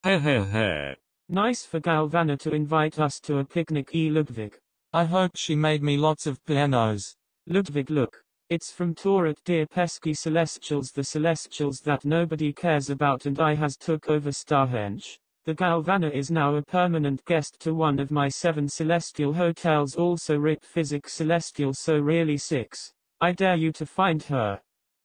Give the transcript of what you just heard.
He he he. Nice for Galvana to invite us to a picnic, Ludwig. I hope she made me lots of pianos. Ludwig, look. It's from Torat, dear pesky Celestials, the Celestials that nobody cares about, and I has took over Starhenge. The Galvana is now a permanent guest to one of my 7 celestial hotels, also RIP Physics Celestial, so really 6. I dare you to find her.